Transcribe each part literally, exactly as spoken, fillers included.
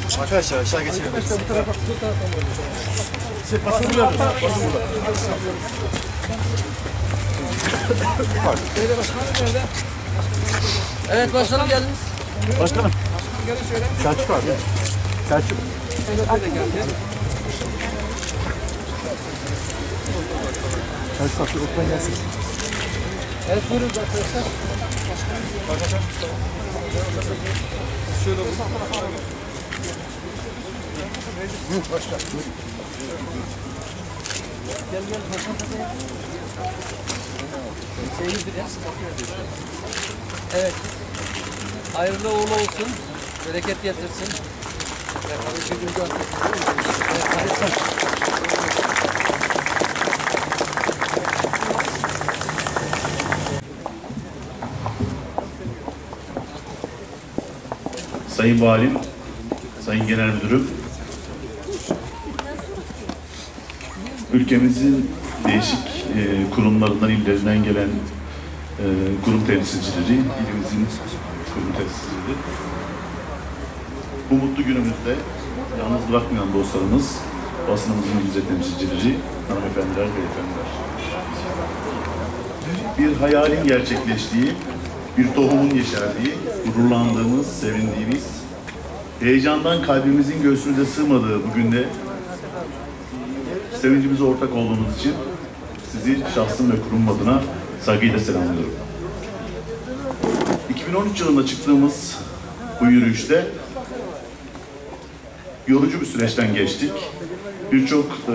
Arkadaşlar aşağı geçebiliriz. Bu tarafa, bu tarafa mı? Şey, basın burada. Basın burada. Beyler başkanım nerede? Evet başkanım geldiniz. Başkanım. Gelin şöyle. Selçuk abi. Selçuk. Selçuk abi oturma gelsin. Evet buyurun arkadaşlar. Başkanım. Şöyle olsun. Başkan. Gel gel başkanım. Evet. Hayırlı uğurlu olsun. Bereket getirsin. Sayın Valim, Sayın Genel Müdürüm, ülkemizin değişik e, kurumlarından, illerinden gelen e, kurum temsilcileri, ilimizin kurum temsilcileri, bu mutlu günümüzde yalnız bırakmayan dostlarımız, basınımızın yüzde temsilcileri, hanımefendiler, beyefendiler. Bir hayalin gerçekleştiği, bir tohumun yeşerdiği, gururlandığımız, sevindiğimiz, heyecandan kalbimizin göğsümüze sığmadığı bugün de sevincimize ortak olduğunuz için sizi şahsım ve kurum adına saygıyla selamlıyorum. iki bin on üç yılında çıktığımız bu yürüyüşte yorucu bir süreçten geçtik. Birçok e,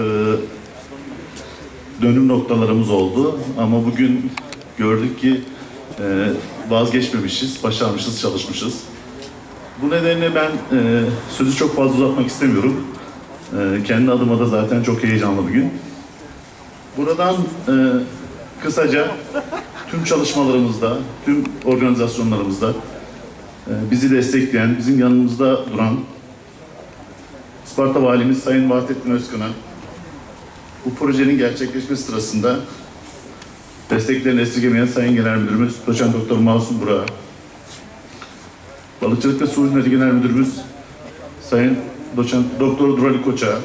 dönüm noktalarımız oldu ama bugün gördük ki e, vazgeçmemişiz, başarmışız, çalışmışız. Bu nedenle ben e, sözü çok fazla uzatmak istemiyorum. E, kendi adıma da zaten çok heyecanlı bir gün. Buradan e, kısaca tüm çalışmalarımızda, tüm organizasyonlarımızda e, bizi destekleyen, bizim yanımızda duran Isparta Valimiz Sayın Vahdettin Özkan'a bu projenin gerçekleşmesi sırasında desteklerini esirgemeyen Sayın Genel Müdürümüz Doçent Doktor Masum Burak'a, Balıkçılık ve Su Ürünleri Genel Müdürümüz Sayın Doçent Doktor Durali Koç'a,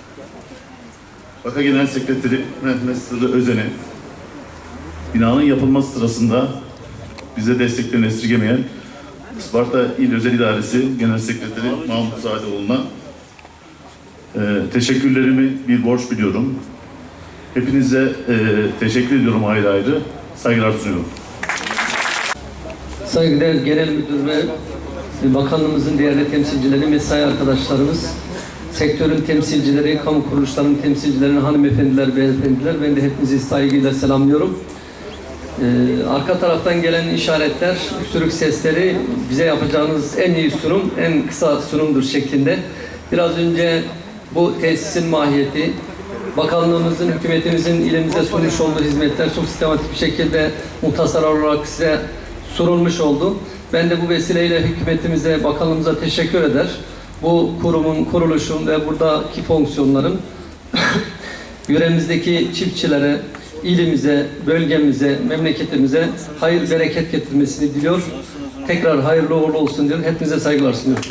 Vaka Genel Sekreteri Mehmet Sırrı Özen'e, binanın yapılması sırasında bize desteklerini esirgemeyen Isparta İl Özel İdaresi Genel Sekreteri Mahmut Sadeoğlu'na e, teşekkürlerimi bir borç biliyorum. Hepinize e, teşekkür ediyorum ayrı ayrı. Saygılar sunuyorum. Saygıdeğer Genel Müdür ve Bakanlığımızın değerli temsilcileri, mesai arkadaşlarımız, sektörün temsilcileri, kamu kuruluşlarının temsilcileri, hanımefendiler, beyefendiler, ben de hepinizi saygıyla selamlıyorum. Ee, arka taraftan gelen işaretler, öksürük sesleri bize yapacağınız en iyi sunum, en kısa sunumdur şeklinde. Biraz önce bu tesisin mahiyeti, bakanlığımızın, hükümetimizin ilimize sunmuş olduğu hizmetler çok sistematik bir şekilde muhtasar olarak size sunulmuş oldu. Ben de bu vesileyle hükümetimize, bakanlığımıza teşekkür eder. Bu kurumun, kuruluşun ve buradaki fonksiyonların yöremizdeki çiftçilere, ilimize, bölgemize, memleketimize hayır, bereket getirmesini diliyor. Tekrar hayırlı uğurlu olsun diyor. Hepinize saygılar sunuyorum.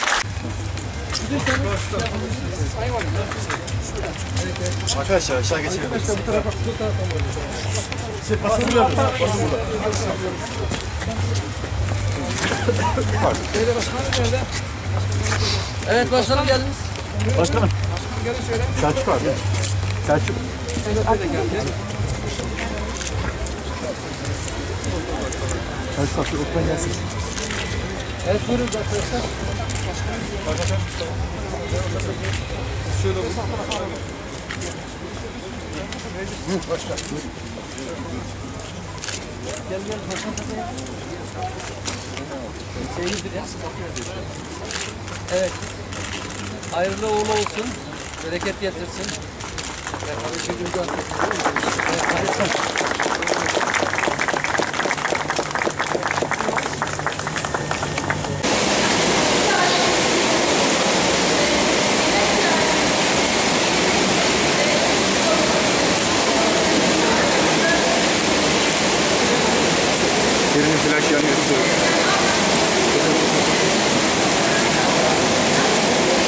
Arkadaşlar aşağı geçebiliriz. Bu tarafa, bu tarafa mı? Şey, basın burada. Basın burada. Beyler başkanım nerede? Evet başkanım geldiniz. Başkanım. Gelin şöyle. Selçuk abi. Selçuk. Selçuk abi oturma gelsin. Evet buyurun arkadaşlar. Başkanım. Şöyle olsun. Başkan. Gel gel başkanım. Evet. Hayırlı uğurlu olsun. Bereket getirsin. Birinin flash yanıyor.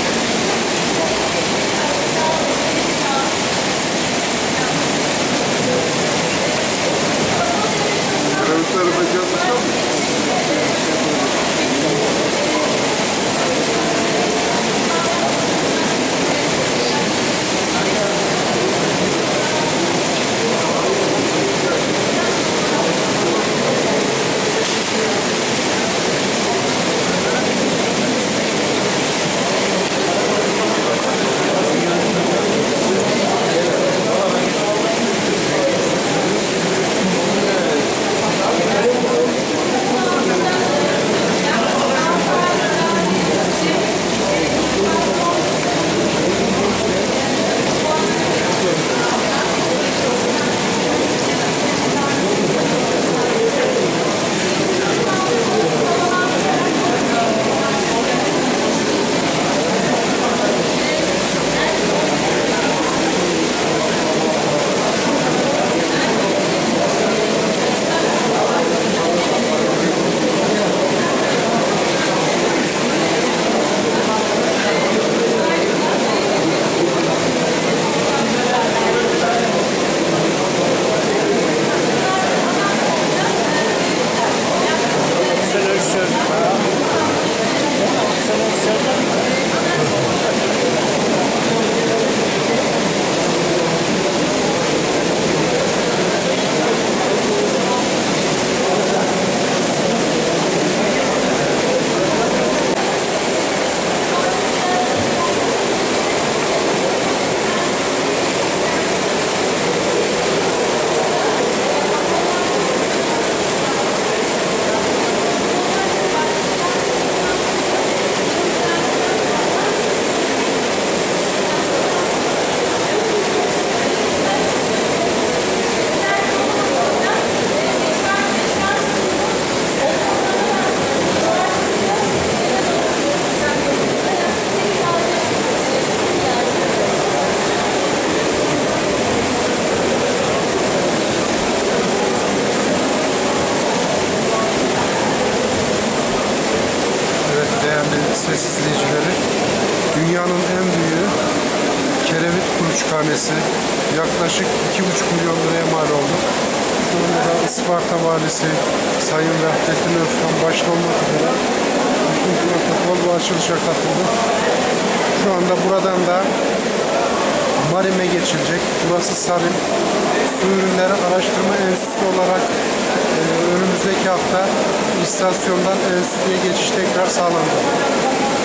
en büyüğü Kerevit Kuluçkanesi. Yaklaşık iki buçuk milyon liraya mal oldu. Şu anda da Isparta Valisi Sayın Vahdettin Özkan başta olmak üzere bütün protokol bu açılışa katıldı. Şu anda buradan da Marim'e geçilecek. Burası Sarim. Su Ürünleri Araştırma Enstitüsü olarak e, önümüzdeki hafta istasyondan enstitüye geçiş tekrar sağlandı.